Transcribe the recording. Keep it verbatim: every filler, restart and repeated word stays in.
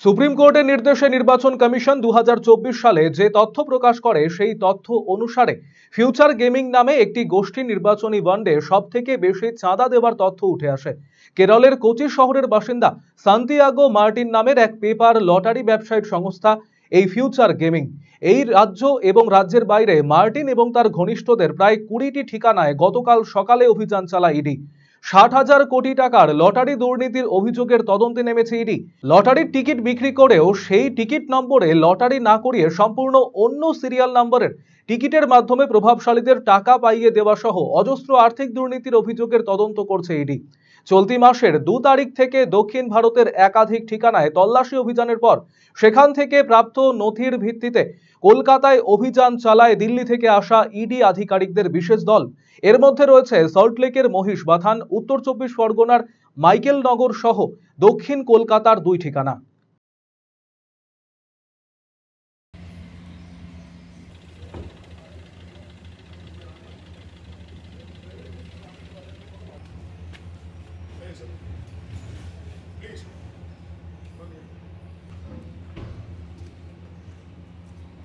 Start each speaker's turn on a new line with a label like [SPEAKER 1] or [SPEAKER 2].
[SPEAKER 1] Supreme কোর্টের নির্দেশে নির্বাচন কমিশন দু হাজার চব্বিশ সালে যে তথ্য প্রকাশ করে সেই তথ্য অনুসারে ফিউচার গেমিং নামে একটি গোষ্ঠী নির্বাচনী বন্ডে সবথেকে বেশি চাঁদা দেওয়ার তথ্য উঠে আসে। কেরলের কোচি শহরের বাসিন্দা সান্তিয়াগো মার্টিন নামের এক পেপার লটারি ব্যবসায়িক সংস্থা এই ফিউচার গেমিং। এই রাজ্য এবং রাজ্যের বাইরে মার্টিন এবং তার ঘনিষ্ঠদের প্রায় কুড়িটি ঠিকানায় গতকাল সকালে অভিযান চালায় ইডি। ষাট হাজার কোটি টাকার লটারি দুর্নীতির অভিযোগের তদন্তে নেমেছে ইডি। লটারির টিকিট বিক্রি করেও সেই টিকিট নম্বরে লটারি না করিয়ে সম্পূর্ণ অন্য সিরিয়াল নম্বরের টিকিটের মাধ্যমে প্রভাবশালীদের টাকা পাইয়ে দেওয়া সহ অজস্র আর্থিক দুর্নীতির অভিযোগের তদন্ত করছে ইডি। চলতি মাসের দু তারিখ থেকে দক্ষিণ ভারতের একাধিক ঠিকানায় তল্লাশি অভিযানের পর সেখান থেকে প্রাপ্ত নথির ভিত্তিতে কলকাতায় অভিযান চালায় দিল্লি থেকে আসা ইডি আধিকারিকদের বিশেষ দল। এর মধ্যে রয়েছে সল্টলেকের মহিষবাথান, উত্তর চব্বিশ পরগনার মাইকেলনগর সহ দক্ষিণ কলকাতার দুই ঠিকানা।